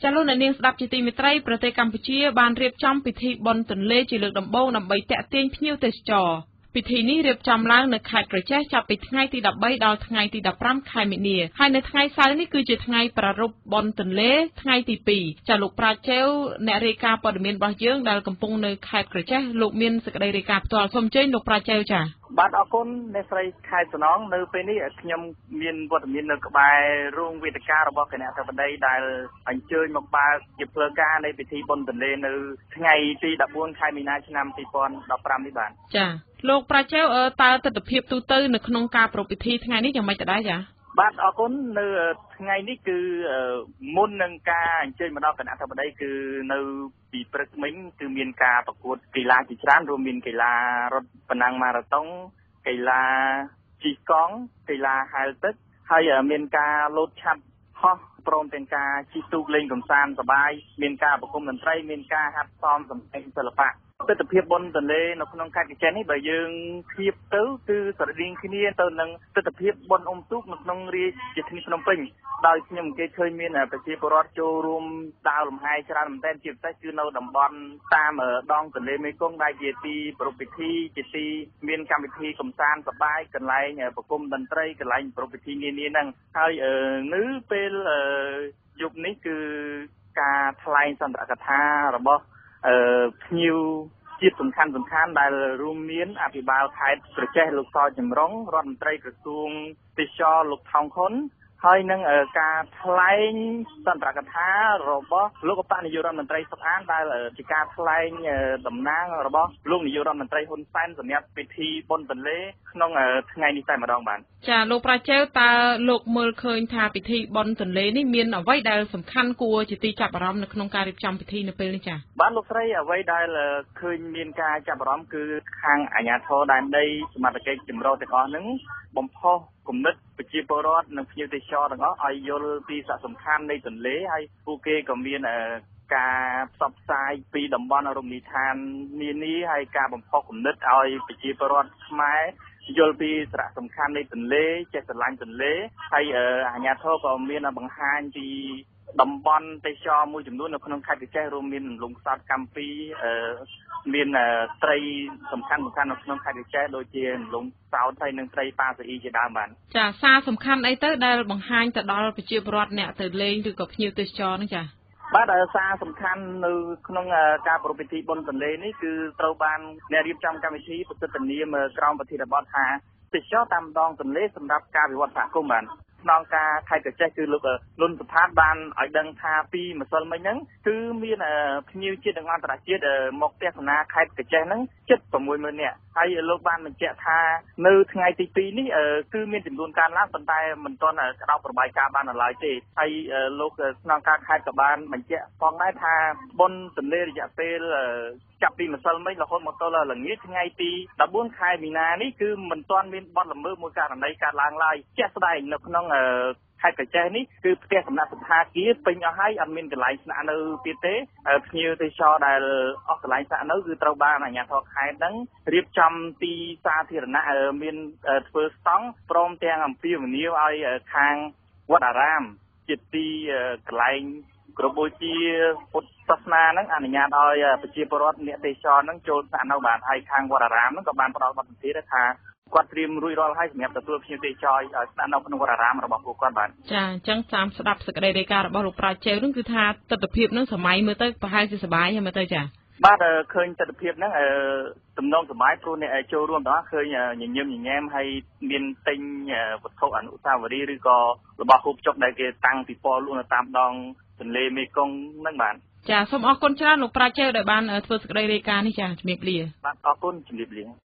ចាលោកអ្នកនាងស្ដាប់ជាទីមេត្រីប្រទេសកម្ពុជាបានរៀបចំពិធីបុណ្យទន្លេជាលើកដំបូងដើម្បីទាក់ទាញភ្ញៀវទេសចរពិធីនេះរៀបចំឡើងនៅខេត្តក្រចេះចាប់ពីថ្ងៃទី13ដល់ថ្ងៃទី15ខែមីនាហើយនៅថ្ងៃសៅរ៍នេះគឺជាថ្ងៃប្រារព្ធបុណ្យទន្លេថ្ងៃទី2ចាលោកប្រាជ្ញជេវអ្នករាយការណ៍ព័ត៌មានរបស់យើងដែលកំពុងនៅខេត្តក្រចេះលោកមានសេចក្តីរាយការណ៍ផ្ទាល់សូមអញ្ជើញលោកប្រាជ្ញជេវចាបាទអរគុណអ្នកស្រីខែសំណងនៅពេលនេះខ្ញុំមានវត្តមាននៅក្បែររោងវេទិការបស់គណៈអធិបតីដែលអញ្ជើញមកបើកជាផ្លូវការនៃពិធីបុណ្យទន្លេនៅថ្ងៃទី14ខែមីនាឆ្នាំ2015នេះបាទចាលោកប្រាជ្ញជេវតើទស្សនវិជ្ជាទូទៅនៅក្នុងការប្រពៃពិធីថ្ងៃនេះយ៉ាងម៉េចទៅដែរចាបាទអរគុណនៅថ្ងៃនេះគឺមុននឹងការអញ្ជើញមកដល់គណៈអធិបតីគឺនៅពីព្រឹកមិញគឺមានការប្រកួតកីឡាជាច្រើនរួមមានកីឡារត់ប្រណាំងម៉ារ៉ាតុងកីឡាជិះកង់កីឡាហែលទឹកហើយមានការលោតឆាប់ហោះព្រមទាំងការជិះទូកលេងកម្សាន្តសប្បាយមានការប្រគំតន្ត្រីមានការហាត់សមសម្ដែងសិល្បៈទស្សនវិជ្ជាបុណ្យទន្លេនៅក្នុងខេត្តកញ្ចេះនេះបើយើងធៀបទៅគឺស្រដៀងគ្នាទៅនឹងទស្សនវិជ្ជាបុណ្យអុំទូកនៅក្នុងរាជធានីភ្នំពេញដោយខ្ញុំគេឃើញមានប្រជាពលរដ្ឋចូលរួមដើរលំហែច្រើនមែនទែនជាពិសេសគឺនៅតំបន់តាមដងទន្លេមេគង្គដែលជាទីប្រពៃពិធីជាទីមានកម្មវិធីកម្សាន្តសប្បាយកន្លែងប្រគំតន្ត្រីកន្លែងប្រពៃពិធីនានាហ្នឹងហើយនៅពេលយប់នេះគឺការថ្លែងសន្ទរកថារបស់ភ្ញៀវជាតិសំខាន់ដែលរួមមានអភិបាលខេត្តក្រចេះលោកសចម្រុងរដ្ឋមន្ត្រីក្រសួងទេសចរលោកថោងខុនហើយនឹងការថ្លែងសន្ទរកថារបស់លោកឧបនាយករដ្ឋមន្ត្រីសុកអានដែលជាការថ្លែងតំណាងរបស់លោកនាយករដ្ឋមន្ត្រីហ៊ុនសែនសម្រាប់ពិធីបុណ្យទន្លេក្នុងថ្ងៃនេះតែម្ដងបាទចាលោកប្រាជ្ញជេវតើលោកមើលឃើញថាពិធីបុណ្យទន្លេនេះមានអ្វីដែលសំខាន់គួរជាទីចាប់អារម្មណ៍នៅក្នុងការរៀបចំពិធីនៅពេលនេះចាបាទលោកស្រីអ្វីដែលឃើញមានការចាប់អារម្មណ៍គឺខាងអាជ្ញាធរដែនដីសមត្ថកិច្ចចម្រុះទាំងអស់ហ្នឹងបំផុសគំនិតប្រជាពលរដ្ឋនិងភ្ញៀវទេសចរទាំងអស់ឲ្យយល់ពីសារៈសំខាន់នៃទន្លេហើយពួកគេក៏មានការផ្សព្វផ្សាយពីតំបន់រមណីយដ្ឋាននានាហើយការបំផុសគំនិតឲ្យប្រជាពលរដ្ឋខ្មែរយល់ពីសារៈសំខាន់នៃទន្លេចេះស្រឡាញ់ទន្លេហើយអាជ្ញាធរក៏មានបង្ហាញពីតំបន់ទេសចរមួយចំនួននៅក្នុងខេត្តកញ្ចេះរួមមានលំខ្សាត់កម្ពីមានត្រីសំខាន់នៅក្នុងខេត្តកញ្ចេះដូចជាលំសោតហើយនិងត្រីប៉ាសាអ៊ីជាដើមបាទចាសារសំខាន់អីទៅដែលបង្ហាញទៅដល់ប្រជាពលរដ្ឋអ្នកទៅលេងឬក៏ភ្ញៀវទេសចរហ្នឹងចាបាទសារសំខាន់នៅក្នុងការប្រពៃពិធីបុណ្យទន្លេនេះគឺត្រូវបានអ្នករៀបចំកម្មវិធីប្រសិទ្ធនាមក្រមប្រធានបទថាទេសចរតាមដងទន្លេសម្រាប់ការវិវត្តសហគមន៍បាទក្នុងការខេត្តកញ្ចេះគឺលោកលុនសុផាតបានឲ្យដឹងថាពីម្សិលមិញហ្នឹងគឺមានភ្ញៀវជាតិនិងអន្តរជាតិមកទស្សនាខេត្តកញ្ចេះហ្នឹងជិត 60000 នាក់ហើយលោកបានបញ្ជាក់ថានៅថ្ងៃទី2នេះគឺមានចំនួនកើនឡើងប៉ុន្តែមិនទាន់ក្តោបរបាយការណ៍បាននៅឡើយទេហើយលោកស្នងការខេត្តក៏បានបញ្ជាក់ផងដែរថាបុណ្យទន្លេរយៈពេលចាប់ពីម្សិលមិញរហូតមកទល់ល្ងាចថ្ងៃទី14ខែមីនានេះគឺមិនទាន់មានបទល្មើសមួយករណីកើតឡើងឡើយជាក់ស្ដែងនៅក្នុងខេត្តកញ្ចេះនេះគឺផ្ទះសំណាក់សណ្ឋាគារពេញអស់ហើយអត់មានកន្លែងស្នាក់នៅទៀតទេភ្ញៀវទេសចរដែលអស់កន្លែងស្នាក់នៅគឺត្រូវបានអាជ្ញាធរខេត្តហ្នឹងរៀបចំទីសាធារណៈមានធ្វើស្តង់ព្រមទាំងអំពាវនាវឲ្យខាងវត្តអារាមជាទីកន្លែងគ្រូបូជាពុទ្ធសាសនាហ្នឹងអនុញ្ញាតឲ្យប្រជាពលរដ្ឋអ្នកទេសចរហ្នឹងចូលស្នាក់នៅបានហើយខាងវត្តអារាមហ្នឹងក៏បានផ្ដល់បទសម្ភាសន៍ថាគាត់ត្រៀមរួចរាល់ហើយសម្រាប់ទទួលភ្ញៀវទេសចរឲ្យស្នាក់នៅក្នុងវត្តអារាមរបស់ពួកគាត់បាទចាអញ្ចឹងតាមស្ដាប់សេចក្តីរាយការណ៍របស់លោកប្រាជ្ញជេវហ្នឹងគឺថាទស្សនវិជ្ជាហ្នឹងសម័យមើលទៅប្រហែលជាសប្បាយហ្នឹងមើលទៅចាបាទឃើញទស្សនវិជ្ជាហ្នឹងទំនងសម័យព្រោះអ្នកចូលរួមទាំងអស់ឃើញញញឹមញញែមហើយមានទិញវត្ថុអនុស្សាវរីយ៍ឬក៏របស់ហូបចុកដែលគេតាំងពីពណ៌លក់នៅតាមដងទន្លេមេគង្គហ្នឹងបាទចាសូមអរគុណច្រើនលោកប្រាជ្ញជេវដែលបានធ្វើសេចក្តីរាយការណ៍នេះចាជំរាបលាបាទអរគុណជំរាបលា